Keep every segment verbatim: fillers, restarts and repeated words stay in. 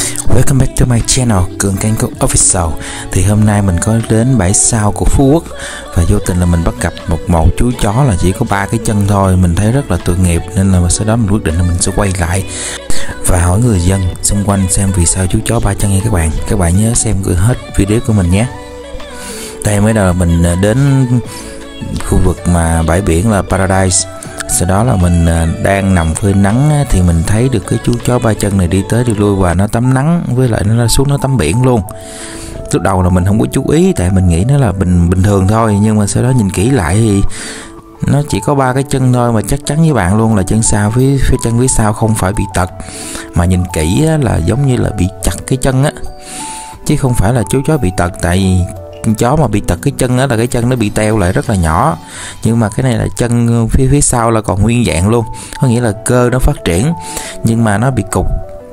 Welcome back to my channel Cường Canh Cốc Official. Thì hôm nay mình có đến bãi sau của Phú Quốc và vô tình là mình bắt gặp một một chú chó là chỉ có ba cái chân thôi. Mình thấy rất là tội nghiệp nên là sau đó mình quyết định là mình sẽ quay lại và hỏi người dân xung quanh xem vì sao chú chó ba chân nha các bạn. Các bạn nhớ xem hết video của mình nhé. Đây mới đầu mình đến khu vực mà bãi biển là Paradise. Sau đó là mình đang nằm phơi nắng thì mình thấy được cái chú chó ba chân này đi tới đi lui và nó tắm nắng, với lại nó xuống nó tắm biển luôn. Lúc đầu là mình không có chú ý tại mình nghĩ nó là bình bình thường thôi, nhưng mà sau đó nhìn kỹ lại thì nó chỉ có ba cái chân thôi, mà chắc chắn với bạn luôn là chân sau phía phía chân phía sau không phải bị tật, mà nhìn kỹ là giống như là bị chặt cái chân á, chứ không phải là chú chó bị tật. Tại vì chó mà bị tật cái chân đó là cái chân nó bị teo lại rất là nhỏ, nhưng mà cái này là chân phía phía sau là còn nguyên dạng luôn, có nghĩa là cơ nó phát triển nhưng mà nó bị cục.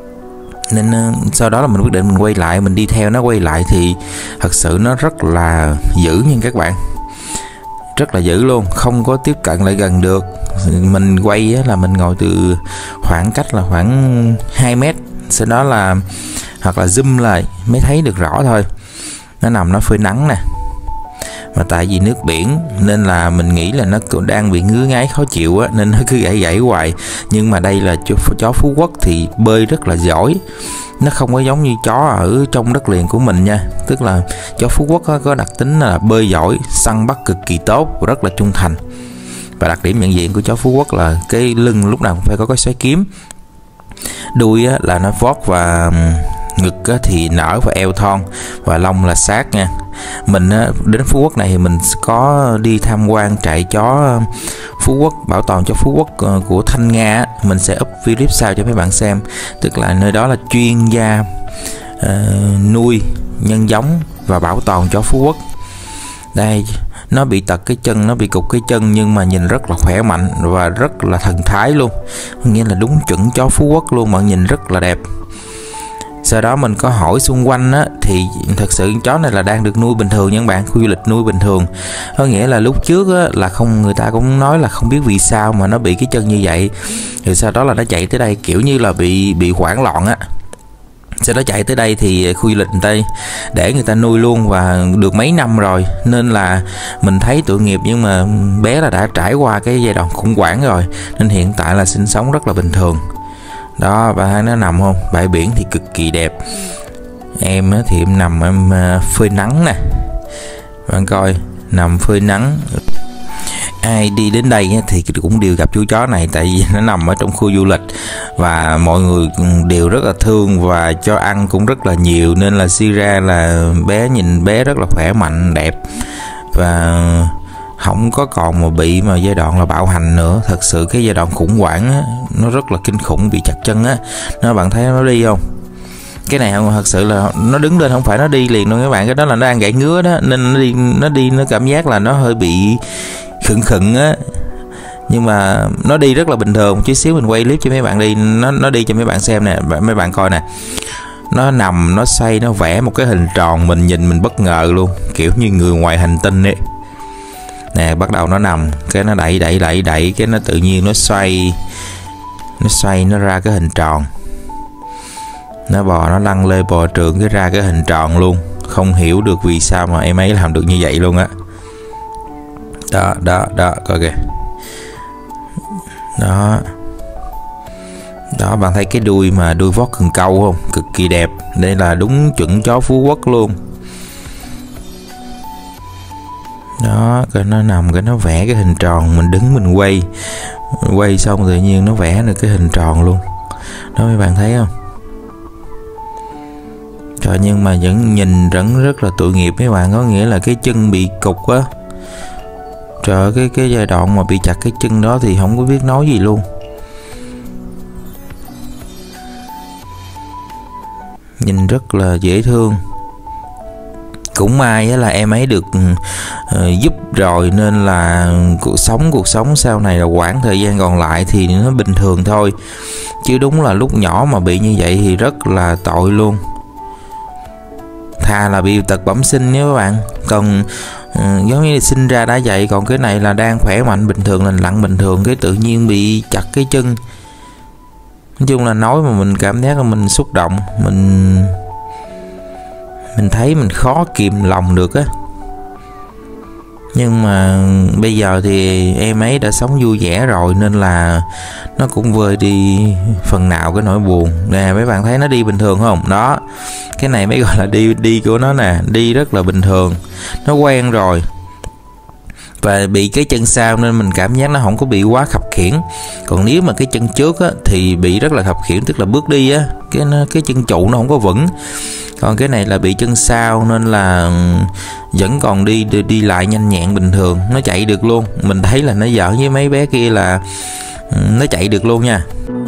Nên uh, sau đó là mình quyết định mình quay lại, mình đi theo nó quay lại thì thật sự nó rất là dữ nha các bạn, rất là dữ luôn, không có tiếp cận lại gần được. Mình quay á, là mình ngồi từ khoảng cách là khoảng hai mét, sau đó là hoặc là zoom lại mới thấy được rõ thôi. Nó nằm nó phơi nắng nè, mà tại vì nước biển nên là mình nghĩ là nó đang bị ngứa ngáy khó chịu á, nên nó cứ gãy gãy hoài. Nhưng mà đây là chó Phú Quốc thì bơi rất là giỏi, nó không có giống như chó ở trong đất liền của mình nha. Tức là chó Phú Quốc có đặc tính là bơi giỏi, săn bắt cực kỳ tốt, rất là trung thành. Và đặc điểm nhận diện của chó Phú Quốc là cái lưng lúc nào cũng phải có cái xoáy kiếm, đuôi á, là nó vót và ngực thì nở và eo thon, và lông là sát nha. Mình đến Phú Quốc này thì mình có đi tham quan trại chó Phú Quốc, bảo tồn chó Phú Quốc của Thanh Nga. Mình sẽ up video clip sau cho mấy bạn xem. Tức là nơi đó là chuyên gia uh, nuôi, nhân giống và bảo tồn chó Phú Quốc. Đây, nó bị tật cái chân, nó bị cục cái chân, nhưng mà nhìn rất là khỏe mạnh và rất là thần thái luôn, nghĩa là đúng chuẩn chó Phú Quốc luôn, mà nhìn rất là đẹp. Sau đó mình có hỏi xung quanh á, thì thật sự chó này là đang được nuôi bình thường nha các bạn, khu du lịch nuôi bình thường. Có nghĩa là lúc trước á, là không, người ta cũng nói là không biết vì sao mà nó bị cái chân như vậy, rồi sau đó là nó chạy tới đây kiểu như là bị bị hoảng loạn á. Sau đó chạy tới đây thì khu du lịch người ta để người ta nuôi luôn, và được mấy năm rồi nên là mình thấy tội nghiệp, nhưng mà bé là đã trải qua cái giai đoạn khủng hoảng rồi nên hiện tại là sinh sống rất là bình thường. Đó, và nó nằm không, bãi biển thì cực kỳ đẹp. Em thì em nằm em phơi nắng nè, bạn coi nằm phơi nắng. Ai đi đến đây thì cũng đều gặp chú chó này, tại vì nó nằm ở trong khu du lịch và mọi người đều rất là thương và cho ăn cũng rất là nhiều, nên là suy ra là bé, nhìn bé rất là khỏe mạnh đẹp và không có còn mà bị mà giai đoạn là bạo hành nữa. Thật sự cái giai đoạn khủng hoảng á, nó rất là kinh khủng, bị chặt chân á. Nó, bạn thấy nó đi không? Cái này không, thật sự là nó đứng lên không phải nó đi liền đâu các bạn, cái đó là nó đang gãy ngứa đó, nên nó đi nó đi nó cảm giác là nó hơi bị khựng khựng á, nhưng mà nó đi rất là bình thường. Chút xíu mình quay clip cho mấy bạn đi, nó nó đi cho mấy bạn xem nè, mấy bạn coi nè. Nó nằm, nó xoay, nó vẽ một cái hình tròn, mình nhìn mình bất ngờ luôn, kiểu như người ngoài hành tinh ấy. Nè, bắt đầu nó nằm, cái nó đẩy đẩy đẩy đẩy, cái nó tự nhiên nó xoay, nó xoay nó ra cái hình tròn. Nó bò, nó lăn lê bò trượt cái ra cái hình tròn luôn. Không hiểu được vì sao mà em ấy làm được như vậy luôn á. Đó, đó, đó, coi kìa. Đó. Đó, bạn thấy cái đuôi mà đuôi vót cần câu không? Cực kỳ đẹp. Đây là đúng chuẩn chó Phú Quốc luôn. Đó, cái nó nằm, cái nó vẽ cái hình tròn, mình đứng mình quay mình quay xong tự nhiên nó vẽ được cái hình tròn luôn đó, mấy bạn thấy không? Trời, nhưng mà vẫn nhìn vẫn rất là tội nghiệp mấy bạn, có nghĩa là cái chân bị cục á. Trời, cái cái giai đoạn mà bị chặt cái chân đó thì không có biết nói gì luôn. Nhìn rất là dễ thương. Cũng may là em ấy được uh, giúp rồi, nên là cuộc sống cuộc sống sau này là quãng thời gian còn lại thì nó bình thường thôi. Chứ đúng là lúc nhỏ mà bị như vậy thì rất là tội luôn. Thà là bị tật bẩm sinh nhé các bạn, còn uh, giống như là sinh ra đã vậy, còn cái này là đang khỏe mạnh bình thường, lành lặn bình thường, cái tự nhiên bị chặt cái chân. Nói chung là nói mà mình cảm giác là mình xúc động, mình mình thấy mình khó kìm lòng được á. Nhưng mà bây giờ thì em ấy đã sống vui vẻ rồi nên là nó cũng vơi đi phần nào cái nỗi buồn. Nè mấy bạn thấy nó đi bình thường không? Đó, cái này mới gọi là đi đi của nó nè, đi rất là bình thường. Nó quen rồi. Và bị cái chân sau nên mình cảm giác nó không có bị quá khập khiễng. Còn nếu mà cái chân trước á, thì bị rất là khập khiễng, tức là bước đi á, cái cái chân trụ nó không có vững. Còn cái này là bị chân sau nên là vẫn còn đi đi, đi lại nhanh nhẹn bình thường, nó chạy được luôn. Mình thấy là nó giỡn với mấy bé kia là nó chạy được luôn nha.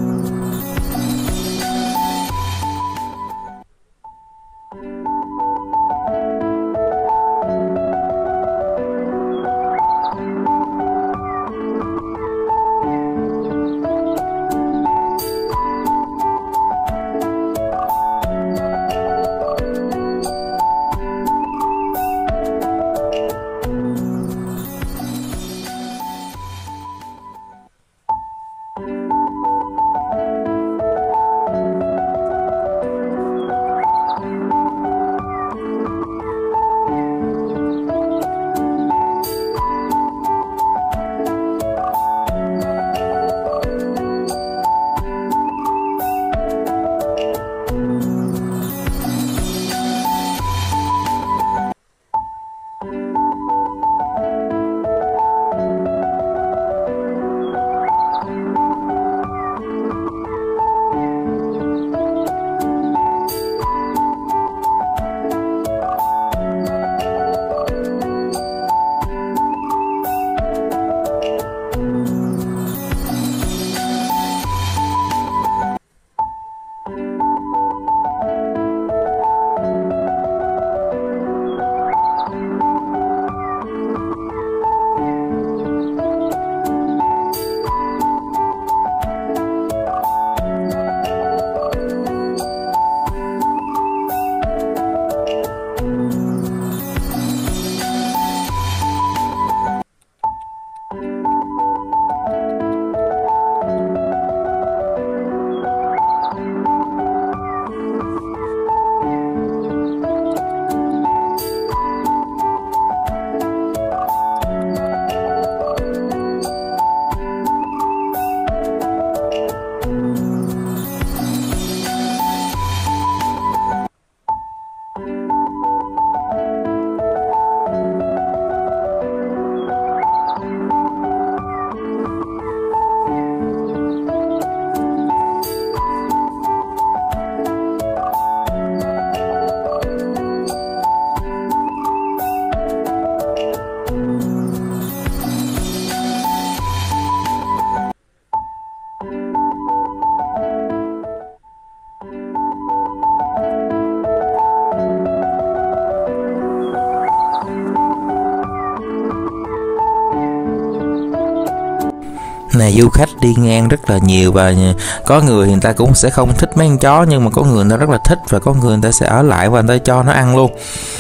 Này du khách đi ngang rất là nhiều, và có người người ta cũng sẽ không thích mấy con chó, nhưng mà có người người ta rất là thích, và có người người ta sẽ ở lại và người ta cho nó ăn luôn.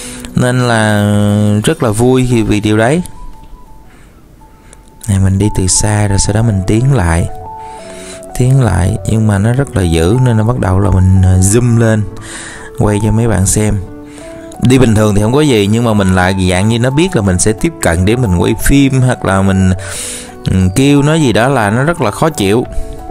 Nên là rất là vui khi vì điều đấy. Này mình đi từ xa rồi sau đó mình tiến lại Tiến lại nhưng mà nó rất là dữ nên nó bắt đầu là mình zoom lên quay cho mấy bạn xem. Đi bình thường thì không có gì, nhưng mà mình lại dạng như nó biết là mình sẽ tiếp cận để mình quay phim hoặc là mình kêu nó gì đó là nó rất là khó chịu.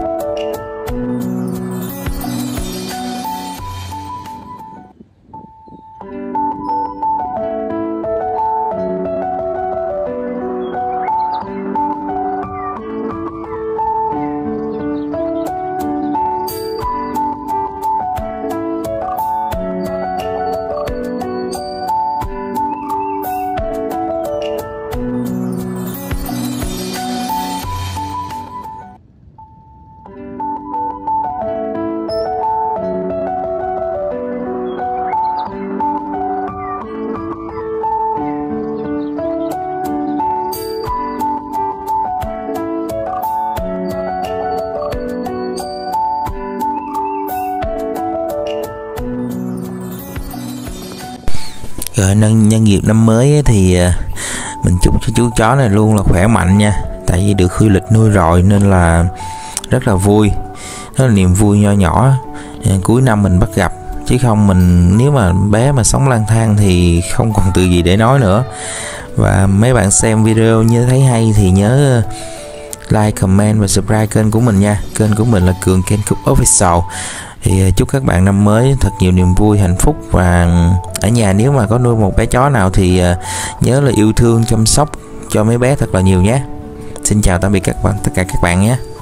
Rồi nhân, nhân dịp năm mới ấy, thì mình chúc cho chú chó này luôn là khỏe mạnh nha. Tại vì được Khuy Lịch nuôi rồi nên là rất là vui. đó là niềm vui nho nhỏ cuối năm mình bắt gặp, chứ không mình nếu mà bé mà sống lang thang thì không còn từ gì để nói nữa. Và mấy bạn xem video như thấy hay thì nhớ like, comment và subscribe kênh của mình nha. Kênh của mình là Cường Kencook Official. Thì chúc các bạn năm mới thật nhiều niềm vui, hạnh phúc, và ở nhà nếu mà có nuôi một bé chó nào thì nhớ là yêu thương chăm sóc cho mấy bé thật là nhiều nhé. Xin chào tạm biệt các bạn, tất cả các bạn nhé.